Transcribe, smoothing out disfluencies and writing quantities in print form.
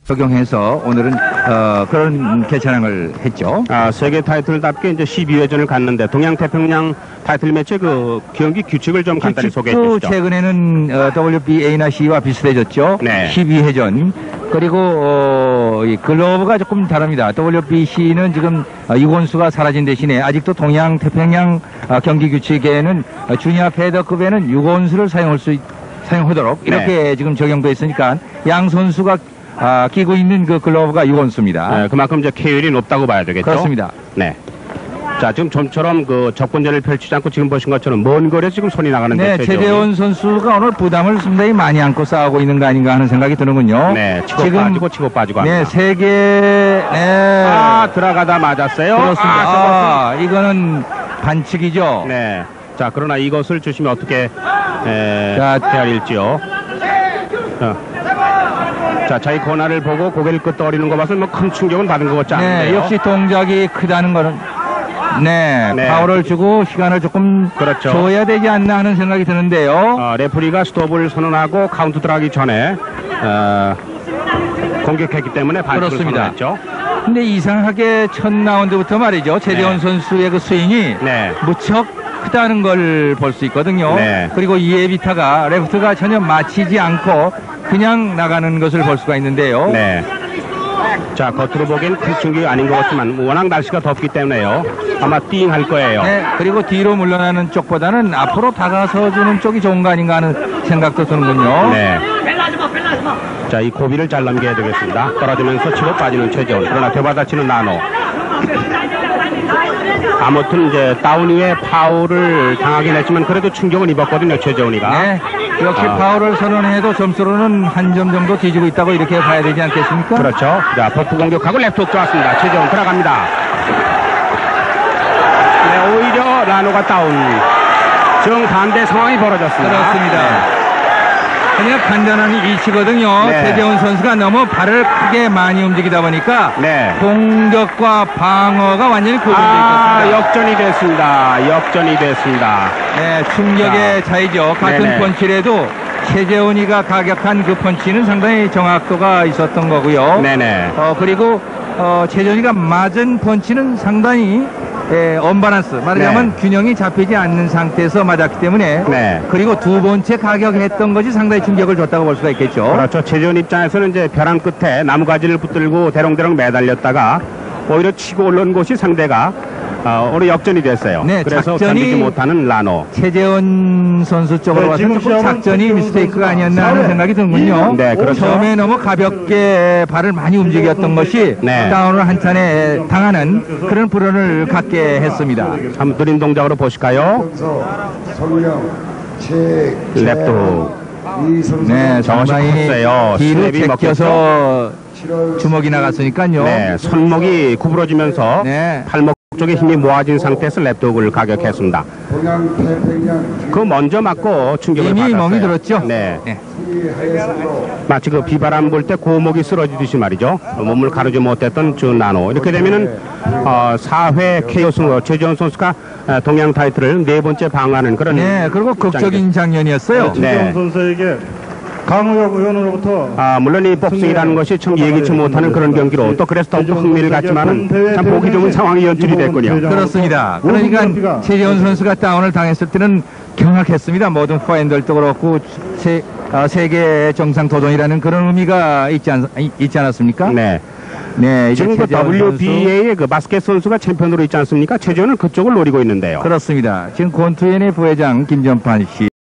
적용해서 오늘은 그런 개최량을 했죠. 세계 타이틀답게 이제 12회전을 갔는데 동양태평양 타이틀 매치 그 경기 규칙을 좀 간단히 소개해 주시죠. 최근에는 WBA나 C와 비슷해졌죠. 네. 12회전. 그리고 이 글로브가 조금 다릅니다. WBC는 지금 유곤수가 사라진 대신에 아직도 동양태평양 경기 규칙에는 주니어 패더급에는 유곤수를 사용하도록 이렇게 지금 적용돼 있으니까 양 선수가 끼고 있는 그 글러브가 유곤수입니다. 네, 그만큼 이제 케율이 높다고 봐야 되겠죠. 그렇습니다. 네. 자, 지금 좀처럼 그 접근전을 펼치지 않고 지금 보신 것처럼 먼 거리에 지금 손이 나가는데. 네, 최재원 선수가 오늘 부담을 상당히 많이 안고 싸우고 있는 거 아닌가 하는 생각이 드는군요. 네, 치고 빠지고 네, 합니다. 세 개. 네. 들어가다 맞았어요. 그렇습니다. 이거는 반칙이죠. 네. 자, 그러나 이것을 주시면 어떻게 헤아릴지요. 자, 자기 권한을 보고 고개를 끄덕거리는 거 봐서 뭐 큰 충격은 받은 것 같지 않은데요. 네, 역시 동작이 크다는 거는 파울을 주고 시간을 조금 줘야 되지 않나 하는 생각이 드는데요. 레프리가 스톱을 선언하고 카운트 들어가기 전에 공격했기 때문에 반칙을 선언했죠. 근데 이상하게 첫 라운드부터 말이죠. 최재원 선수의 그 스윙이 무척 크다는 걸 볼 수 있거든요. 그리고 이에비타가 레프트가 전혀 맞히지 않고 그냥 나가는 것을 볼 수가 있는데요. 자, 겉으로 보기엔 큰 충격이 아닌 것 같지만 워낙 날씨가 덥기 때문에요. 아마 띵할 거예요. 네, 그리고 뒤로 물러나는 쪽보다는 앞으로 다가서 주는 쪽이 좋은 거 아닌가 하는 생각도 드는군요. 네. 자, 이 고비를 잘 넘겨야 되겠습니다. 떨어지면서 치고 빠지는 최재원. 그러나 되받아치는 나노. 아무튼 이제 다운 이후에 파울을 당하긴 했지만 그래도 충격은 입었거든요, 최재원이가. 네, 역시 파울을 선언해도 점수로는 한 점 정도 뒤지고 있다고 이렇게 봐야 되지 않겠습니까? 그렇죠. 자, 버프 공격하고 레프트 훅 들어왔습니다. 최재원 들어갑니다. 네, 오히려 라노가 다운. 정반대 상황이 벌어졌습니다. 그렇습니다. 그냥 간단한 이치거든요. 최재원 선수가 너무 발을 크게 많이 움직이다 보니까 공격과 방어가 완전히 구분되어 있었습니다. 역전이 됐습니다. 네, 충격의 차이죠. 같은 펀치라도 최재원이가 가격한 그 펀치는 상당히 정확도가 있었던 거고요. 그리고 최재원이가 맞은 펀치는 상당히 언밸런스, 말하자면 균형이 잡히지 않는 상태에서 맞았기 때문에 그리고 두 번째 가격했던 것이 상당히 충격을 줬다고 볼 수가 있겠죠. 그렇죠. 최재원 입장에서는 이제 벼랑 끝에 나무가지를 붙들고 대롱대롱 매달렸다가 오히려 치고 올라온 곳이 상대가 오히려 역전이 됐어요. 그래서 견디지 못하는 라노. 최재원 선수 쪽으로 와서 조금 작전이 미스테이크가 아니었나 하는 생각이 드는군요. 그렇죠. 처음에 너무 가볍게 발을 많이 움직였던 것이 다운을 한 차례 당하는 그런 불안을 갖게 했습니다. 한번 느린 동작으로 보실까요? 랩도. 네, 상당히 뒤로 제껴서 주먹이 나갔으니까요. 손목이 구부러지면서 팔목 쪽에 힘이 모아진 상태에서 랩독을 가격했습니다. 그 먼저 맞고 충격을 받았어요. 이미 멍이 들었죠? 마치 그 비바람 불 때 고목이 쓰러지듯이 말이죠. 몸을 가르지 못했던 저 나노. 이렇게 되면은 4회 KO 승으로 최재원 선수가 동양 타이틀을 4번째 방어하는 그런. 그리고 극적인 장면이었어요. 최재원 선수에게 강우혁 의원으로부터 물론 이 복싱이라는 것이 참 예기치 못하는 그런 경기로 또 그래서 더욱더 흥미를 갖지만은 참 보기 좋은 상황이 연출이 됐군요. 그렇습니다. 그러니까 최재원 선수가 다운을 당했을 때는 경악했습니다. 모든 팬들도 그렇고 세계 정상 도전이라는 그런 의미가 있지 않았습니까? 지금 그 WBA의 그 바스켓 선수가 챔피언으로 있지 않습니까? 최재원은 그쪽을 노리고 있는데요. 그렇습니다. 지금 권투연의 부회장 김전판 씨.